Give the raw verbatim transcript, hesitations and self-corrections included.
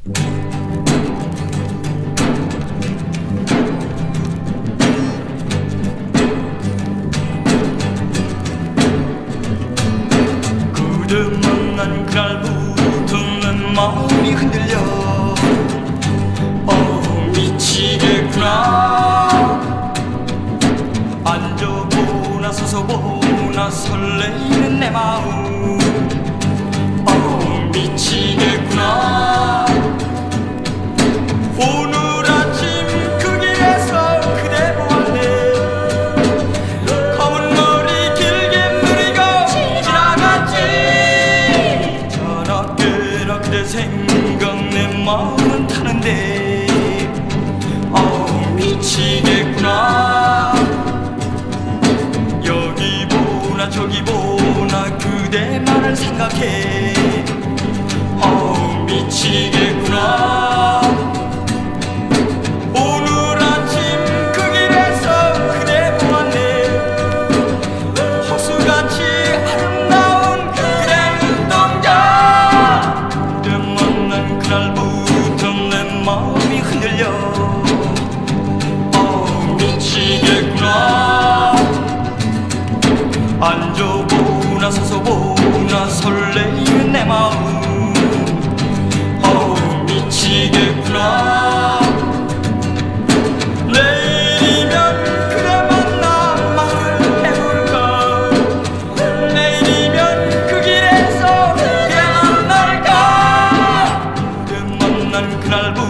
그대 만난 그날부터 내 마음이 흔들려. 어 미치겠구나. 앉아보나 서서보나 설레이는 내 마음. 어 미치겠구나. 오늘 아침 그 길에서 그대 보았네. 검은 머리 길게 누리고 지나갔지. 저녁에나 그대 생각 내 마음은 타는데. 어 미치겠구나. 여기 보나 저기 보나 그대만을 생각해. 어 미치겠구나. 오늘 아침 그 길에서 그대 보았네. 호수같이 아름다운 그대 눈동자. 그대 만난 그날부터 내 마음이 흔들려. 어 미치겠구나. 앉아보나 서서보나 설레이는 내 마음. 어 미치겠구나. 내일이면 그대 만나 말을 해볼까. 내일이면 그 길에서 그대 만날까. 그대 만난 그날부터